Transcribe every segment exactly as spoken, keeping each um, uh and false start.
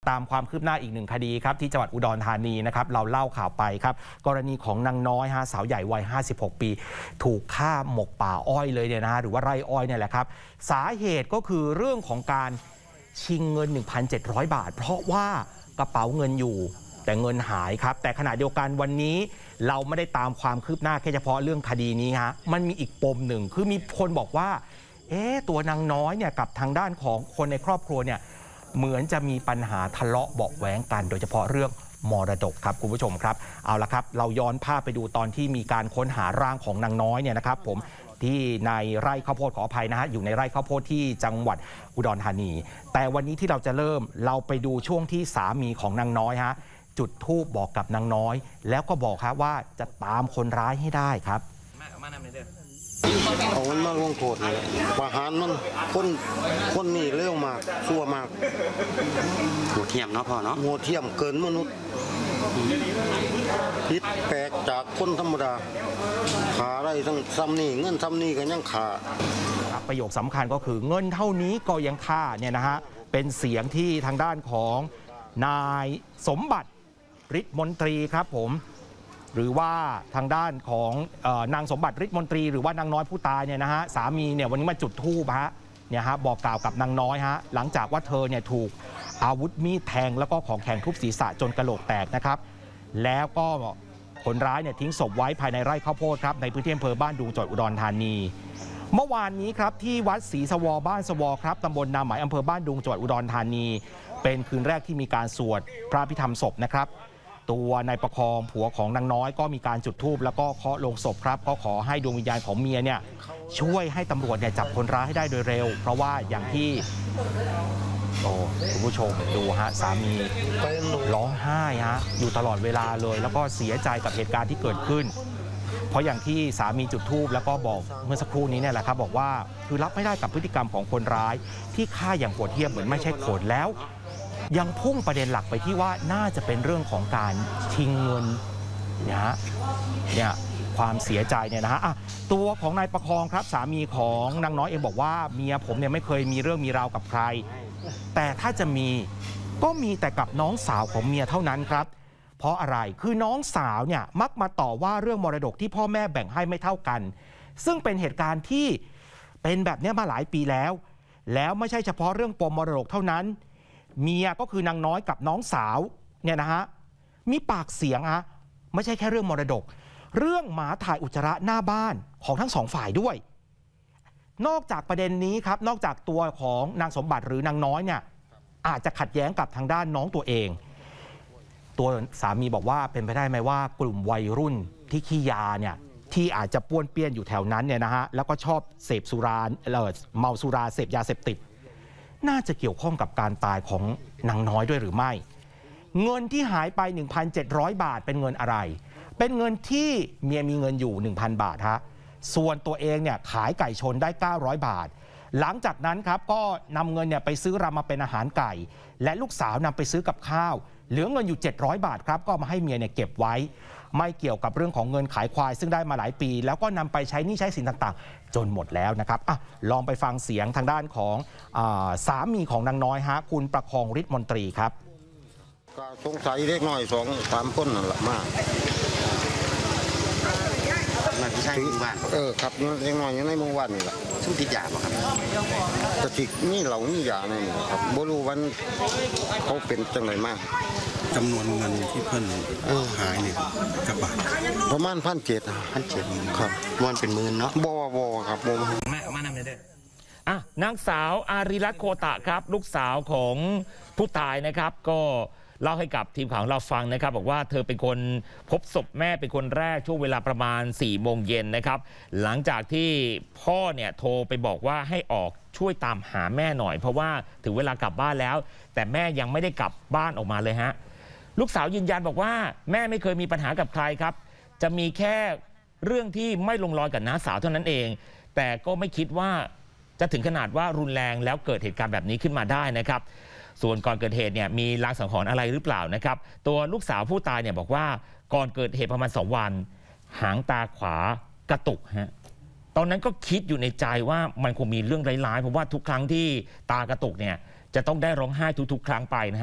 ตามความคืบหน้าอีกหนึ่งคดีครับที่จังหวัดอุดรธานีนะครับเราเล่าข่าวไปครับกรณีของนางน้อยฮะสาวใหญ่วัยห้าสิบหกปีถูกฆ่าหมกป่าอ้อยเลยเนี่ยนะฮะหรือว่าไร่อ้อยเนี่ยแหละครับสาเหตุก็คือเรื่องของการชิงเงิน หนึ่งพันเจ็ดร้อย บาทเพราะว่ากระเป๋าเงินอยู่แต่เงินหายครับแต่ขณะเดียวกันวันนี้เราไม่ได้ตามความคืบหน้าแค่เฉพาะเรื่องคดีนี้ฮะมันมีอีกปมหนึ่งคือมีคนบอกว่าเอ๊ะตัวนางน้อยเนี่ยกับทางด้านของคนในครอบครัวเนี่ยเหมือนจะมีปัญหาทะเลาะเบาะแว้งกันโดยเฉพาะเรื่องมรดกครับคุณผู้ชมครับเอาละครับเราย้อนภาพไปดูตอนที่มีการค้นหาร่างของนางน้อยเนี่ยนะครับผมที่ในไร่ข้าวโพดขออภัยนะฮะอยู่ในไร่ข้าวโพดที่จังหวัดอุดรธานีแต่วันนี้ที่เราจะเริ่มเราไปดูช่วงที่สามีของนางน้อยฮะจุดธูปบอกกับนางน้อยแล้วก็บอกครับว่าจะตามคนร้ายให้ได้ครับเอามันมาลงโทษเลยประหารมันคนคนนี่เร็วมากชั่วมากโหดเทียมเนาะพ่อเนาะโหดเทียมเกินมนุษย์ผิดแปลกจากคนธรรมดาขาได้ทั้งซ้ำนี่เงินซ้ำนี่ก็ยังขาประโยคสำคัญก็คือเงินเท่านี้ก็ยังฆ่าเนี่ยนะฮะเป็นเสียงที่ทางด้านของนายสมบัติฤทธิ์มนตรีครับผมหรือว่าทางด้านของนางสมบัติฤทธิ์มนตรีหรือว่านางน้อยผู้ตายเนี่ยนะฮะสามีเนี่ยวันนี้มาจุดธูปฮะเนี่ยฮะบอกกล่าวกับนางน้อยฮะหลังจากว่าเธอเนี่ยถูกอาวุธมีดแทงแล้วก็ของแข็งทุบศีรษะจนกระโหลกแตกนะครับแล้วก็คนร้ายเนี่ยทิ้งศพไว้ภายในไร่ข้าวโพดครับในพื้นที่อำเภอบ้านดุงจังหวัดอุดรธานีเมื่อวานนี้ครับที่วัดศรีสวอบ้านสวอครับตำบลนาหมายอำเภอบ้านดุงจังหวัดอุดรธานีเป็นคืนแรกที่มีการสวดพระพิธรรมศพนะครับตัวนายประคองผัวของนางน้อยก็มีการจุดธูปแล้วก็เคาะลงศพครับก็ขอให้ดวงวิญญาณของเมียเนี่ยช่วยให้ตำรวจเนี่ยจับคนร้ายให้ได้โดยเร็วเพราะว่าอย่างที่โอ้คุณผู้ชมดูฮะสามีร้องไห้ฮะอยู่ตลอดเวลาเลยแล้วก็เสียใจกับเหตุการณ์ที่เกิดขึ้นเพราะอย่างที่สามีจุดธูปแล้วก็บอกเมื่อสักครู่นี้เนี่ยแหละครับบอกว่าคือรับไม่ได้กับพฤติกรรมของคนร้ายที่ฆ่าอย่างโหดเหี้ยมเหมือนไม่ใช่คนแล้วยังพุ่งประเด็นหลักไปที่ว่าน่าจะเป็นเรื่องของการชิงเงินเนี่ยเนี่ยความเสียใจเนี่ยนะฮะตัวของนายประคองครับสามีของนางน้อยเองบอกว่าเมียผมเนี่ยไม่เคยมีเรื่องมีราวกับใครแต่ถ้าจะมีก็มีแต่กับน้องสาวของเมียเท่านั้นครับเพราะอะไรคือน้องสาวเนี่ยมักมาต่อว่าเรื่องมรดกที่พ่อแม่แบ่งให้ไม่เท่ากันซึ่งเป็นเหตุการณ์ที่เป็นแบบนี้มาหลายปีแล้วแล้วไม่ใช่เฉพาะเรื่องปมมรดกเท่านั้นเมียก็คือนางน้อยกับน้องสาวเนี่ยนะฮะมีปากเสียงฮะไม่ใช่แค่เรื่องมรดกเรื่องหมาถ่ายอุจจาระหน้าบ้านของทั้งสองฝ่ายด้วยนอกจากประเด็นนี้ครับนอกจากตัวของนางสมบัติหรือนางน้อยเนี่ยอาจจะขัดแย้งกับทางด้านน้องตัวเองตัวสามีบอกว่าเป็นไปได้ไหมว่ากลุ่มวัยรุ่นที่ขี้ยาเนี่ยที่อาจจะป้วนเปี้ยนอยู่แถวนั้นเนี่ยนะฮะแล้วก็ชอบเสพสุราเมาสุราเสพยาเสพติดน่าจะเกี่ยวข้องกับการตายของนางน้อยด้วยหรือไม่เงินที่หายไป หนึ่งพันเจ็ดร้อย บาทเป็นเงินอะไรเป็นเงินที่เมียมีเงินอยู่ หนึ่งพัน บาทฮะส่วนตัวเองเนี่ยขายไก่ชนได้เก้าร้อยบาทหลังจากนั้นครับก็นำเงินเนี่ยไปซื้อรำมาเป็นอาหารไก่และลูกสาวนำไปซื้อกับข้าวเหลือเงินอยู่เจ็ดร้อยบาทครับก็มาให้เมียเนี่ยเก็บไว้ไม่เกี่ยวกับเรื่องของเงินขายควายซึ่งได้มาหลายปีแล้วก็นำไปใช้หนี้ใช้สินต่างๆจนหมดแล้วนะครับอ่ะลองไปฟังเสียงทางด้านของอ่าสามีของนางน้อยฮะคุณประคองฤทธิ์มนตรีครับก็สงสัยเล็กน้อยสองสามคนนั่นแหละมากมันไม่ใช่หมู่บ้านเออครับเล็กน้อยอยู่ในหมู่บ้านนี่แหละซึ่งติดยาป่ะครับจะติดนี่เหล่านี่ยาเนี่ยครับบ่รู้วันเขาเป็นจังไรมากจำนวนเงินที่เพิ่นหายเนี่ยกับบาทประมาณพันเจ็ดพันเจ็ดครับมันเป็นหมื่นเนาะบ่บ่ครับผมแม่มานำเลยเด้ออ่ะนางสาวอารีรัตน์โคตะครับลูกสาวของผู้ตายนะครับก็เล่าให้กับทีมข่าวเราฟังนะครับบอกว่าเธอเป็นคนพบศพแม่เป็นคนแรกช่วงเวลาประมาณสี่โมงเย็นนะครับหลังจากที่พ่อเนี่ยโทรไปบอกว่าให้ออกช่วยตามหาแม่หน่อยเพราะว่าถึงเวลากลับบ้านแล้วแต่แม่ยังไม่ได้กลับบ้านออกมาเลยฮะลูกสาวยืนยันบอกว่าแม่ไม่เคยมีปัญหากับใครครับจะมีแค่เรื่องที่ไม่ลงรอยกับน้าสาวเท่านั้นเองแต่ก็ไม่คิดว่าจะถึงขนาดว่ารุนแรงแล้วเกิดเหตุการณ์แบบนี้ขึ้นมาได้นะครับส่วนก่อนเกิดเหตุเนี่ยมีลางสังหรณ์อะไรหรือเปล่านะครับตัวลูกสาวผู้ตายเนี่ยบอกว่าก่อนเกิดเหตุประมาณสองวันหางตาขวากระตุกฮะตอนนั้นก็คิดอยู่ในใจว่ามันคงมีเรื่องร้ายๆเพราะว่าทุกครั้งที่ตากระตุกเนี่ยจะต้องได้ร้องไห้ทุกๆครั้งไปนะฮะ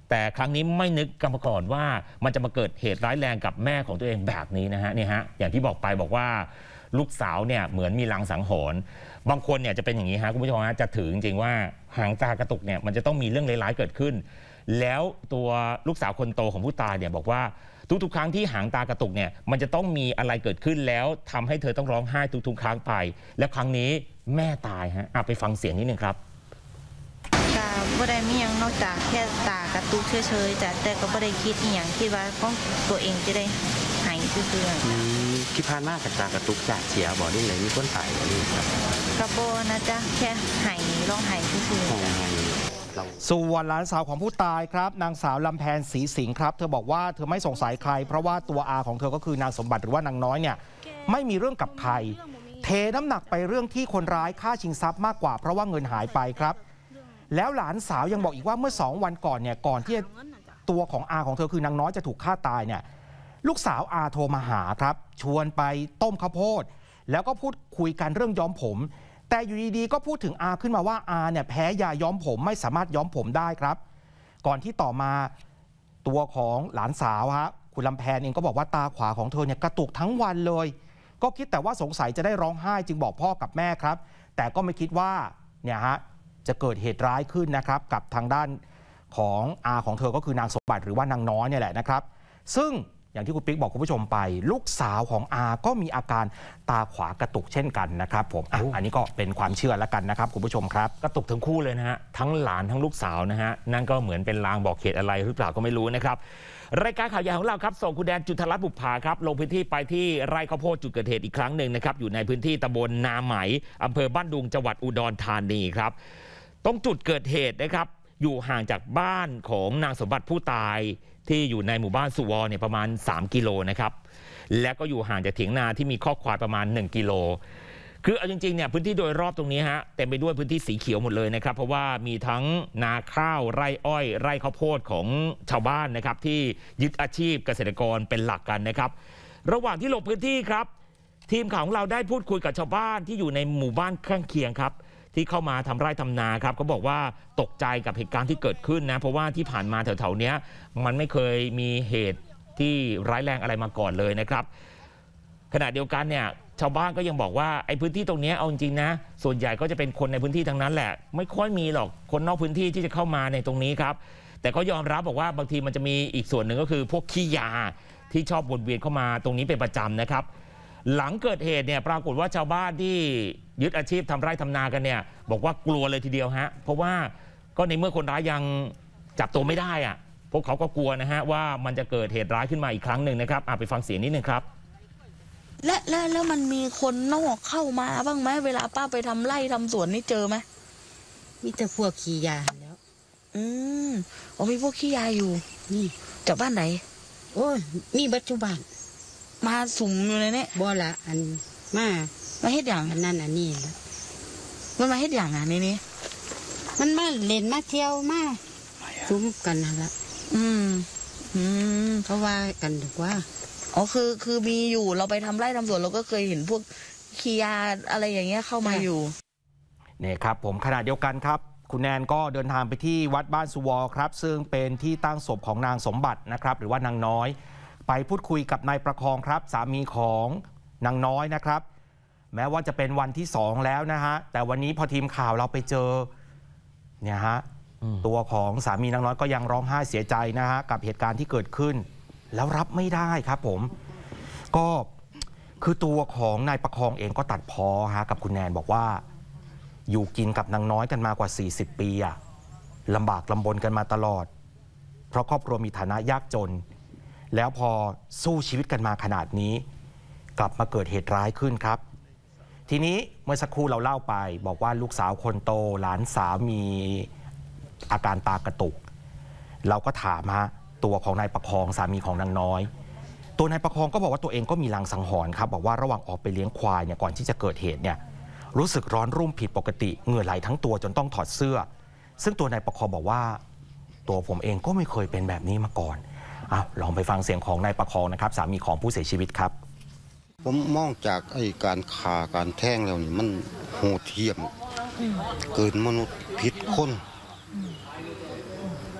แต่ครั้งนี้ไม่นึกกันมาก่อนว่ามันจะมาเกิดเหตุร้ายแรงกับแม่ของตัวเองแบบนี้นะฮะเนี่ยฮะอย่างที่บอกไปบอกว่าลูกสาวเนี่ยเหมือนมีลางสังหรณ์บางคนเนี่ยจะเป็นอย่างนี้ฮะคุณผู้ชมฮะจะถือจริงๆว่าหางตากระตุกเนี่ยมันจะต้องมีเรื่องร้ายๆเกิดขึ้นแล้วตัวลูกสาวคนโตของผู้ตายเนี่ยบอกว่าทุกๆครั้งที่หางตากระตุกเนี่ยมันจะต้องมีอะไรเกิดขึ้นแล้วทำให้เธอต้องร้องไห้ทุกๆครั้งไปและครั้งนี้แม่ตายฮะไปฟังเสียงนิดนึงครับกาบ่ได้มีหยังนอกจากแค่ตากระตุกเฉยๆจ้ะแต่ก็บ่ได้คิดอีหยังคิดว่าของตัวเองจะได้หายซื่อๆที่ผ่านมากับตากระตุกจากเสียบ่ได้เลยมีคนตายนี่ครับกระโบนะจ๊ะแค่หายร้องหายซื่อๆส่วนหลานสาวของผู้ตายครับนางสาวลำแพนศรีสิงห์ครับเธอบอกว่าเธอไม่สงสัยใครเพราะว่าตัวอาของเธอก็คือนางสมบัติหรือว่านางน้อยเนี่ยไม่มีเรื่องกับใครเทน้ำหนักไปเรื่องที่คนร้ายฆ่าชิงทรัพย์มากกว่าเพราะว่าเงินหายไปครับแล้วหลานสาวยังบอกอีกว่าเมื่อสองวันก่อนเนี่ยก่อนที่ตัวของอาของเธอคือนางน้อยจะถูกฆ่าตายเนี่ยลูกสาวอาโทรมาหาครับชวนไปต้มข้าวโพดแล้วก็พูดคุยกันเรื่องย้อมผมแต่อยู่ดีๆก็พูดถึงอาขึ้นมาว่าอาเนี่ยแพ้ยาย้อมผมไม่สามารถย้อมผมได้ครับก่อนที่ต่อมาตัวของหลานสาวฮะคุณลำแพนเองก็บอกว่าตาขวาของเธอเนี่ยกระตุกทั้งวันเลยก็คิดแต่ว่าสงสัยจะได้ร้องไห้จึงบอกพ่อกับแม่ครับแต่ก็ไม่คิดว่าเนี่ยฮะจะเกิดเหตุร้ายขึ้นนะครับกับทางด้านของอาของเธอก็คือนางสมบัติหรือว่านางน้อยเนี่ยแหละนะครับซึ่งอย่างที่คุณปิ๊กบอกคุณผู้ชมไปลูกสาวของอาก็มีอาการตาขวากระตุกเช่นกันนะครับผม อ, อันนี้ก็เป็นความเชื่อแล้วกันนะครับคุณผู้ชมครับกระตุกทั้งคู่เลยนะฮะทั้งหลานทั้งลูกสาวนะฮะนั่นก็เหมือนเป็นลางบอกเหตุอะไรหรือเปล่าก็ไม่รู้นะครับรายการข่าวใหญ่ของเราครับส่งคุณแดนจุฑรัตน์บุปผาครับลงพื้นที่ไปที่ไร่ข้าวโพดจุดเกิดเหตุอีกครั้งหนึ่งนะครับอยู่ในพื้นที่ตำบลนาไหมอำเภอบ้านดุงจังหวัดอุดรธานีครับตรงจุดเกิดเหตุนะครับอยู่ห่างจากบ้านของนางสมบัติผู้ตายที่อยู่ในหมู่บ้านสุวรเนี่ยประมาณสามกิโลนะครับและก็อยู่ห่างจากเถียงนาที่มีคอกควายประมาณหนึ่งกิโลคือเอาจริงๆเนี่ยพื้นที่โดยรอบตรงนี้ฮะเต็มไปด้วยพื้นที่สีเขียวหมดเลยนะครับเพราะว่ามีทั้งนาข้าวไร่อ้อยไร่ข้าวโพดของชาวบ้านนะครับที่ยึดอาชีพเกษตรกรเป็นหลักกันนะครับระหว่างที่ลงพื้นที่ครับทีมข่าวของเราได้พูดคุยกับชาวบ้านที่อยู่ในหมู่บ้านข้างเคียงครับที่เข้ามาทำไร่ทำนาครับเขาบอกว่าตกใจกับเหตุการณ์ที่เกิดขึ้นนะเพราะว่าที่ผ่านมาแถวๆนี้มันไม่เคยมีเหตุที่ร้ายแรงอะไรมาก่อนเลยนะครับขณะเดียวกันเนี่ยชาวบ้านก็ยังบอกว่าไอ้พื้นที่ตรงนี้เอาจริงๆนะส่วนใหญ่ก็จะเป็นคนในพื้นที่ทั้งนั้นแหละไม่ค่อยมีหรอกคนนอกพื้นที่ที่จะเข้ามาในตรงนี้ครับแต่ก็ยอมรับบอกว่าบางทีมันจะมีอีกส่วนหนึ่งก็คือพวกขี้ยาที่ชอบวนเวียนเข้ามาตรงนี้เป็นประจำนะครับหลังเกิดเหตุเนี่ยปรากฏว่าชาวบ้านที่ยึดอาชีพทำไร่ทำนากันเนี่ยบอกว่ากลัวเลยทีเดียวฮะเพราะว่าก็ในเมื่อคนร้ายยังจับตัวไม่ได้อะพวกเขาก็กลัวนะฮะว่ามันจะเกิดเหตุร้ายขึ้นมาอีกครั้งหนึ่งนะครับไปฟังเสียงนิดนึงครับและและแล้วมันมีคนนอกเข้ามาบ้างไหมเวลาป้าไปทำไร่ทำสวนนี่เจอไหมมีแต่พวกขี้ยาแล้วอืมอ๋อมีพวกขี้ยาอยู่นี่จากบ้านไหนโอ้ยนี่ปัจจุบันมาสุ่มอยู่ในนี้บ่ละอันมามาเฮ็ดอย่างอันนั้นอันนี้มันมาเฮ็ดอย่างอ่ะนี่นี่มันมาเล่นมาเที่ยวมาซุ้มกันนั่นละอืมอืมเพราะว่ากันถูกว่าอ๋อคือคือมีอยู่เราไปทำไร่ทำสวนเราก็เคยเห็นพวกขี้ยาอะไรอย่างเงี้ยเข้ามาอยู่เนี่ยครับผมขณะเดียวกันครับคุณแนนก็เดินทางไปที่วัดบ้านสุวรครับซึ่งเป็นที่ตั้งศพของนางสมบัตินะครับหรือว่านางน้อยไปพูดคุยกับนายประคองครับสามีของนางน้อยนะครับแม้ว่าจะเป็นวันที่สองแล้วนะฮะแต่วันนี้พอทีมข่าวเราไปเจอเนี่ยฮะตัวของสามีนางน้อยก็ยังร้องไห้เสียใจนะฮะกับเหตุการณ์ที่เกิดขึ้นแล้วรับไม่ได้ครับผมก็คือตัวของนายประคองเองก็ตัดพ้อฮะกับคุณแนนบอกว่าอยู่กินกับนางน้อยกันมากว่าสี่สิบปีอะลำบากลำบนกันมาตลอดเพราะครอบครัวมีฐานะยากจนแล้วพอสู้ชีวิตกันมาขนาดนี้กลับมาเกิดเหตุร้ายขึ้นครับทีนี้เมื่อสักครู่เราเล่าไปบอกว่าลูกสาวคนโตหลานสาวมีอาการตากระตุกเราก็ถามฮะตัวของนายประคองสามีของนางน้อยตัวนายประคองก็บอกว่าตัวเองก็มีลางสังหรณ์ครับบอกว่าระหว่างออกไปเลี้ยงควายเนี่ยก่อนที่จะเกิดเหตุเนี่ยรู้สึกร้อนรุ่มผิดปกติเหงื่อไหลทั้งตัวจนต้องถอดเสื้อซึ่งตัวนายประคองบอกว่าตัวผมเองก็ไม่เคยเป็นแบบนี้มาก่อนอ้าวลองไปฟังเสียงของนายประคองนะครับสามีของผู้เสียชีวิตครับผมมองจากไอ้การฆ่าการแท้งแล้วนี่มันโหดเหี้ยมเกินมนุษย์ผิดคน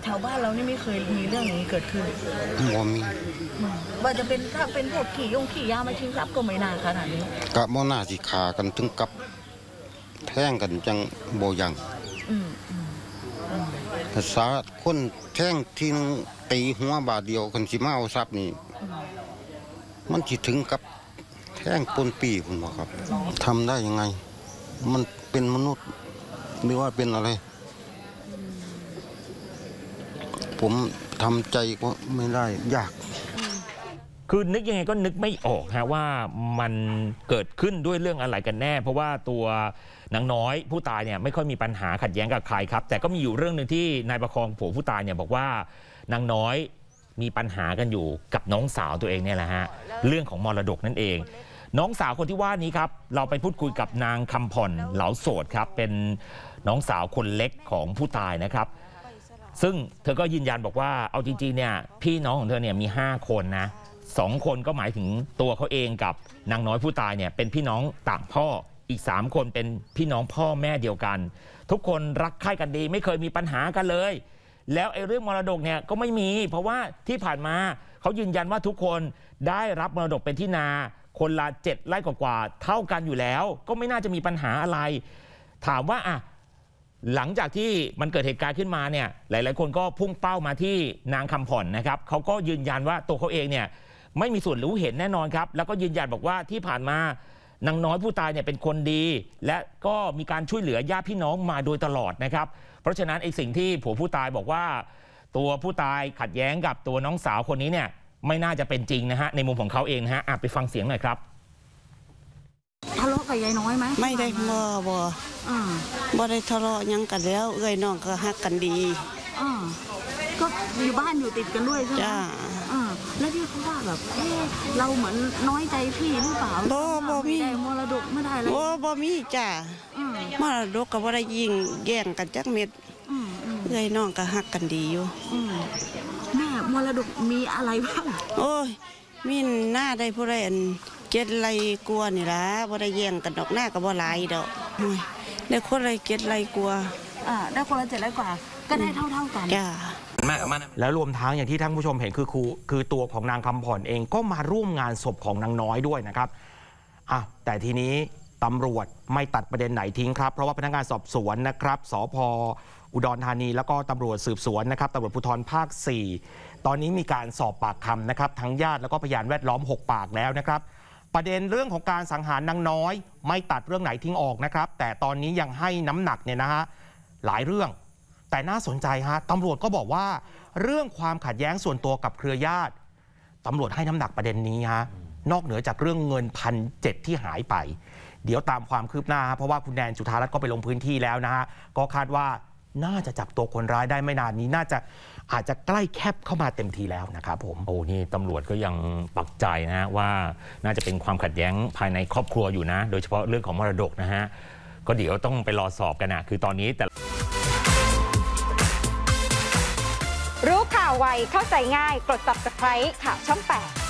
แถวบ้านเรานี่ไม่เคยมีเรื่องอย่างนี้เกิดขึ้นบ่มีว่าจะเป็นถ้าเป็นพวกขี่ยงขี่ยามาชิงทรัพย์ก็ไม่น่าขนาดนี้กะบ่น่าสิขากันถึงกับแท่งกันจังบ่ยังอืมอืมภาษาคนแท่งที่นึงตีหัวบาทเดียวกันสิมาเอาทรัพย์นี่มันสิถึงกับแท่งปนปีพุ่นบ่ครับทำได้ยังไงมันเป็นมนุษย์หรือว่าเป็นอะไรผมทำใจก็ไม่ได้ยากคือนึกยังไงก็นึกไม่ออกฮะว่ามันเกิดขึ้นด้วยเรื่องอะไรกันแน่เพราะว่าตัวนางน้อยผู้ตายเนี่ยไม่ค่อยมีปัญหาขัดแย้งกับใครครับแต่ก็มีอยู่เรื่องหนึ่งที่นายประคองผัวผู้ตายเนี่ยบอกว่านางน้อยมีปัญหากันอยู่กับน้องสาวตัวเองเนี่ยแหละฮะเรื่องของมรดกนั่นเองน้องสาวคนที่ว่านี้ครับเราไปพูดคุยกับนางคำผ่อนเหลาโสดครับเป็นน้องสาวคนเล็กของผู้ตายนะครับซึ่งเธอก็ยืนยันบอกว่าเอาจริงๆเนี่ยพี่น้องของเธอเนี่ยมีห้าคนนะสองคนก็หมายถึงตัวเขาเองกับนางน้อยผู้ตายเนี่ยเป็นพี่น้องต่างพ่ออีกสามคนเป็นพี่น้องพ่อแม่เดียวกันทุกคนรักใคร่กันดีไม่เคยมีปัญหากันเลยแล้วไอ้เรื่องมรดกเนี่ยก็ไม่มีเพราะว่าที่ผ่านมาเขายืนยันว่าทุกคนได้รับมรดกเป็นที่นาคนละเจ็ดไร่กว่าๆเท่ากันอยู่แล้วก็ไม่น่าจะมีปัญหาอะไรถามว่าอ่ะหลังจากที่มันเกิดเหตุการณ์ขึ้นมาเนี่ยหลายๆคนก็พุ่งเป้ามาที่นางคำผ่อนนะครับเขาก็ยืนยันว่าตัวเขาเองเนี่ยไม่มีส่วนรู้เห็นแน่นอนครับแล้วก็ยืนยันบอกว่าที่ผ่านมานางน้อยผู้ตายเนี่ยเป็นคนดีและก็มีการช่วยเหลือญาติพี่น้องมาโดยตลอดนะครับเพราะฉะนั้นไอ้สิ่งที่ผัวผู้ตายบอกว่าตัวผู้ตายขัดแย้งกับตัวน้องสาวคนนี้เนี่ยไม่น่าจะเป็นจริงนะฮะในมุมของเขาเองนะฮะอ่ะไปฟังเสียงหน่อยครับทะเลาะกับยายน้อยไหมไม่ได้บ่บ่อ่าบ่ได้ทะเลาะยังกันแล้วเอ้ยน้องก็ฮักกันดีอ่าก็อยู่บ้านอยู่ติดกันด้วยใช่ไหมจ้าอ่าแล้วที่เขาว่าแบบเออเราเหมือนน้อยใจพี่หรือเปล่าบ่บ่มีได้มรดกไม่ได้เลยบ่บ่มีจ้าอืมมรดกก็บ่ได้ยิงแย่งกันจักเม็ดอืมเอ้ยน้องก็ฮักกันดีอยู่อืมแม่มรดกมีอะไรบ้างโอ้ยมีหน้าได้ผู้ใดอันเจ็ดไรกลัวนี่ล่ะบ่ได้แย่งกันดอกหน้าก็บ่หลายดอกได้คนไรเจ็ดไรกลัวอ่าได้คนละเจ็ดไรกว่าก็ได้เท่าๆกันจ้าแล้วรวมทั้งอย่างที่ท่านผู้ชมเห็นคือครูคือตัวของนางคำผ่อนเองก็มาร่วมงานศพของนางน้อยด้วยนะครับอ่ะแต่ทีนี้ตำรวจไม่ตัดประเด็นไหนทิ้งครับเพราะว่าพนักงานสอบสวนนะครับสภ.อุดรธานีแล้วก็ตำรวจสืบสวนนะครับตำรวจภูธรภาคสี่ตอนนี้มีการสอบปากคำนะครับทั้งญาติแล้วก็พยานแวดล้อมหกปากแล้วนะครับประเด็นเรื่องของการสังหารนางน้อยไม่ตัดเรื่องไหนทิ้งออกนะครับแต่ตอนนี้ยังให้น้ำหนักเนี่ยนะฮะหลายเรื่องแต่น่าสนใจฮะตำรวจก็บอกว่าเรื่องความขัดแย้งส่วนตัวกับเครือญาติตำรวจให้น้ำหนักประเด็นนี้ฮะนอกเหนือจากเรื่องเงินพันเจ็ดที่หายไปเดี๋ยวตามความคืบหน้าเพราะว่าคุณแดนจุฑารัตน์ก็ไปลงพื้นที่แล้วนะฮะก็คาดว่าน่าจะจับตัวคนร้ายได้ไม่นานนี้น่าจะอาจจะใกล้แคบเข้ามาเต็มทีแล้วนะครับผมโอ้นี่ตำรวจก็ยังปักใจนะว่าน่าจะเป็นความขัดแย้งภายในครอบครัวอยู่นะโดยเฉพาะเรื่องของมรดกนะฮะก็เดี๋ยวต้องไปรอสอบกันนะคือตอนนี้แต่รู้ข่าวไวเข้าใจง่ายกด ซับสไครบ์ ข่าวช่องแปด